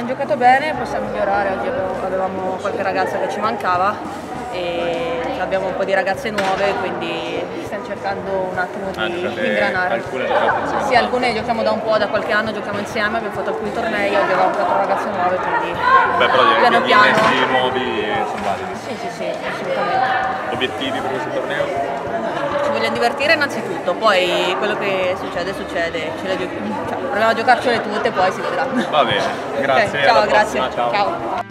abbiamo giocato bene, possiamo migliorare, oggi avevamo qualche ragazza che ci mancava e abbiamo un po' di ragazze nuove, quindi stiamo cercando un attimo di ingranare. Alcune giocate insieme? Sì, alcune giochiamo da un po', da qualche anno giochiamo insieme, abbiamo fatto alcuni tornei, oggi avevamo 4 ragazze nuove, quindi però piano piano. Gli nuovi sono validi. Sì, assolutamente. Obiettivi per questo torneo? Ci vogliamo divertire innanzitutto, poi quello che succede, proviamo a giocarcele tutte, poi si vedrà. Va bene, grazie. Okay, ciao, alla grazie. prossima, ciao.